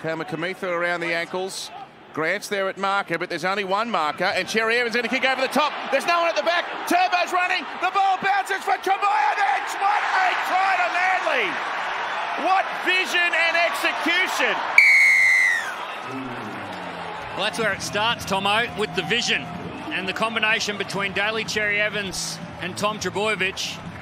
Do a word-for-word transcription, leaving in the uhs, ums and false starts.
Kamikamitha around the ankles. Grant's there at marker, but there's only one marker, and Cherry Evans going to kick over the top. There's no one at the back. Turbo's running. The ball bounces for Trbojevic. What a try to Manly! What vision and execution! Well, that's where it starts, Tomo, with the vision and the combination between Daly Cherry Evans and Tom Trbojevic.